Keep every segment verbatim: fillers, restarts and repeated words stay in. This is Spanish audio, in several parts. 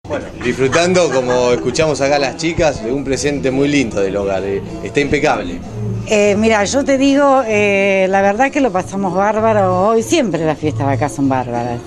Bueno, disfrutando, como escuchamos acá las chicas, de un presente muy lindo del hogar, eh, está impecable. Eh, mira, yo te digo, eh, la verdad que lo pasamos bárbaro hoy, siempre las fiestas de acá son bárbaras.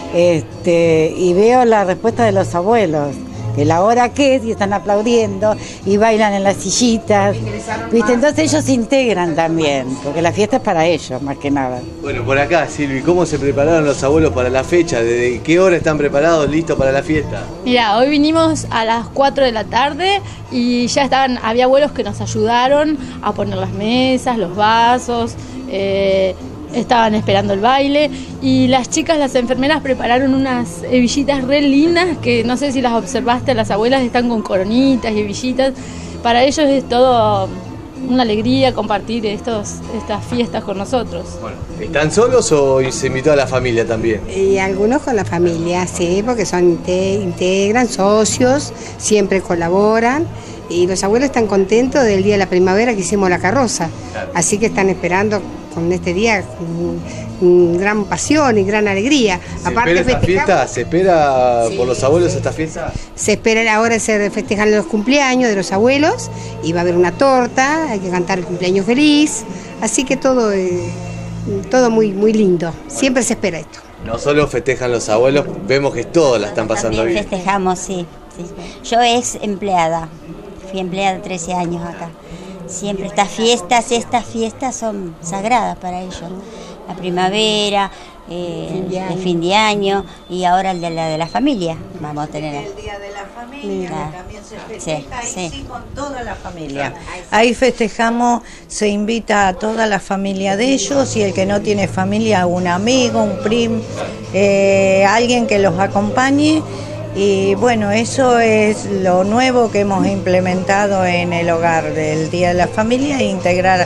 Este, y veo la respuesta de los abuelos, que la hora que es, y están aplaudiendo, y bailan en las sillitas, ¿viste? Entonces ellos se integran también, porque la fiesta es para ellos, más que nada. Bueno, por acá, Silvi, ¿cómo se prepararon los abuelos para la fecha? ¿Desde qué hora están preparados, listos para la fiesta? Mira, hoy vinimos a las cuatro de la tarde y ya estaban, había abuelos que nos ayudaron a poner las mesas, los vasos, eh, estaban esperando el baile y las chicas, las enfermeras prepararon unas hebillitas re lindas que no sé si las observaste, las abuelas están con coronitas y hebillitas. Para ellos es todo una alegría compartir estos, estas fiestas con nosotros. Bueno, ¿están solos o se invitó a la familia también? Y algunos con la familia, sí, porque son integran, socios, siempre colaboran. Y los abuelos están contentos del día de la primavera que hicimos la carroza. Claro. Así que están esperando con este día con gran pasión y gran alegría. ¿Se Aparte espera esta fiesta? ¿Se espera sí, por los abuelos sí. esta fiesta? Se espera, ahora se festejan los cumpleaños de los abuelos y va a haber una torta, hay que cantar el cumpleaños feliz. Así que todo, eh, todo muy, muy lindo. Siempre se espera esto. No solo festejan los abuelos, vemos que todos la están pasando También bien. Festejamos, sí, sí. Yo ex empleada. Fui empleada trece años acá. Siempre estas fiestas, estas fiestas son sagradas para ellos. La primavera, eh, el fin de año y ahora el de la de la familia. Vamos a tener el día de la familia, que también se festeja, sí, sí. Y sí con toda la familia. Ahí festejamos, se invita a toda la familia de ellos y el que no tiene familia, un amigo, un primo, eh, alguien que los acompañe. Y bueno, eso es lo nuevo que hemos implementado en el hogar del Día de la Familia, e integrar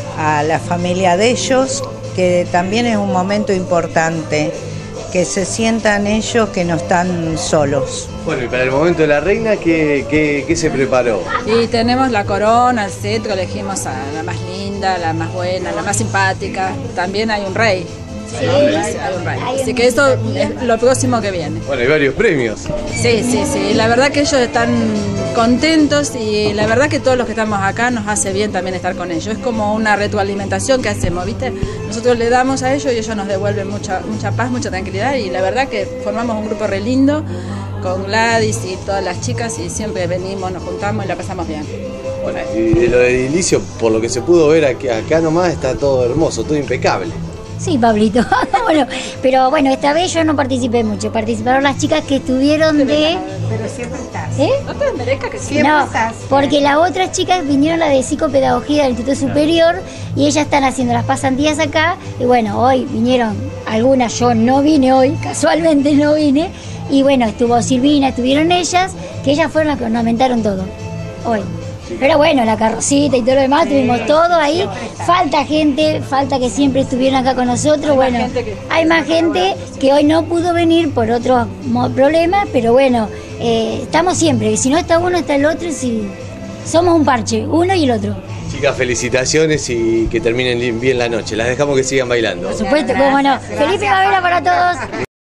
a la familia de ellos, que también es un momento importante, que se sientan ellos que no están solos. Bueno, y para el momento de la reina, ¿qué, qué, qué se preparó? Y tenemos la corona, el cetro, elegimos a la más linda, la más buena, la más simpática. También hay un rey. Sí, hay un rey. Así que eso es lo próximo que viene. Bueno, hay varios premios. Sí, sí, sí. La verdad que ellos están contentos y la verdad que todos los que estamos acá nos hace bien también estar con ellos. Es como una retroalimentación que hacemos, ¿viste? Nosotros le damos a ellos y ellos nos devuelven mucha, mucha paz, mucha tranquilidad y la verdad que formamos un grupo re lindo con Gladys y todas las chicas y siempre venimos, nos juntamos y la pasamos bien. Bueno, y de lo de edilicio, por lo que se pudo ver aquí, acá nomás está todo hermoso, todo impecable. Sí, Pablito. Bueno, pero bueno, esta vez yo no participé mucho, participaron las chicas que estuvieron de... Pero siempre estás. ¿Eh? No te merezca que siempre no, estás. Porque las otras chicas vinieron la de psicopedagogía del Instituto Superior y ellas están haciendo las pasantías acá y bueno, hoy vinieron algunas, yo no vine hoy, casualmente no vine y bueno, estuvo Silvina, estuvieron ellas, que ellas fueron las que ornamentaron todo, hoy. Pero bueno, la carrocita y todo lo demás, sí, tuvimos todo ahí, falta gente, falta que siempre estuvieran acá con nosotros, hay bueno, más que... hay más gente que hoy no pudo venir por otros problemas, pero bueno, eh, estamos siempre, si no está uno está el otro, si somos un parche, uno y el otro. Chicas, felicitaciones y que terminen bien la noche, las dejamos que sigan bailando. Por supuesto, cómo no. Feliz primavera para todos.